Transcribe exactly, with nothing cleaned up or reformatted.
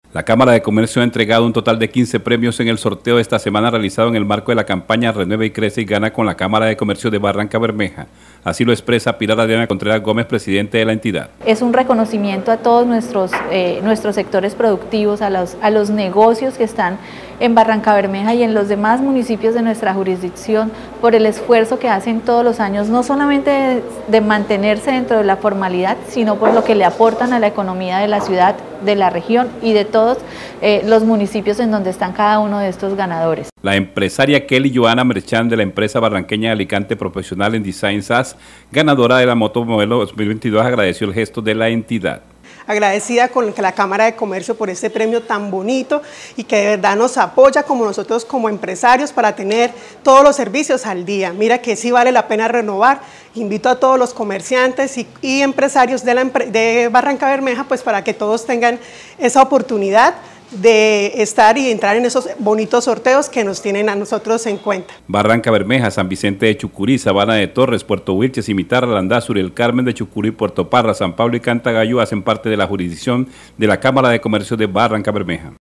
La Cámara de Comercio ha entregado un total de quince premios en el sorteo de esta semana realizado en el marco de la campaña Renueva y Crece y Gana con la Cámara de Comercio de Barrancabermeja. Así lo expresa Pilar Adriana Contreras Gómez, presidente de la entidad. Es un reconocimiento a todos nuestros, eh, nuestros sectores productivos, a los, a los negocios que están en Barrancabermeja y en los demás municipios de nuestra jurisdicción por el esfuerzo que hacen todos los años, no solamente de, de mantenerse dentro de la formalidad, sino por lo que le aportan a la economía de la ciudad, de la región y de todos eh, los municipios en donde están cada uno de estos ganadores. La empresaria Kelly Joana Merchán de la empresa barranqueña de Alicante Profesional en Design S A S, ganadora de la moto modelo dos mil veintidós, agradeció el gesto de la entidad. Agradecida con la Cámara de Comercio por este premio tan bonito y que de verdad nos apoya como nosotros como empresarios para tener todos los servicios al día. Mira que sí vale la pena renovar. Invito a todos los comerciantes y, y empresarios de, la, de Barrancabermeja pues para que todos tengan esa oportunidad de estar y entrar en esos bonitos sorteos que nos tienen a nosotros en cuenta. Barrancabermeja, San Vicente de Chucurí, Sabana de Torres, Puerto Wilches, Cimitarra, Landazuri, El Carmen de Chucurí, Puerto Parra, San Pablo y Cantagallo hacen parte de la jurisdicción de la Cámara de Comercio de Barrancabermeja.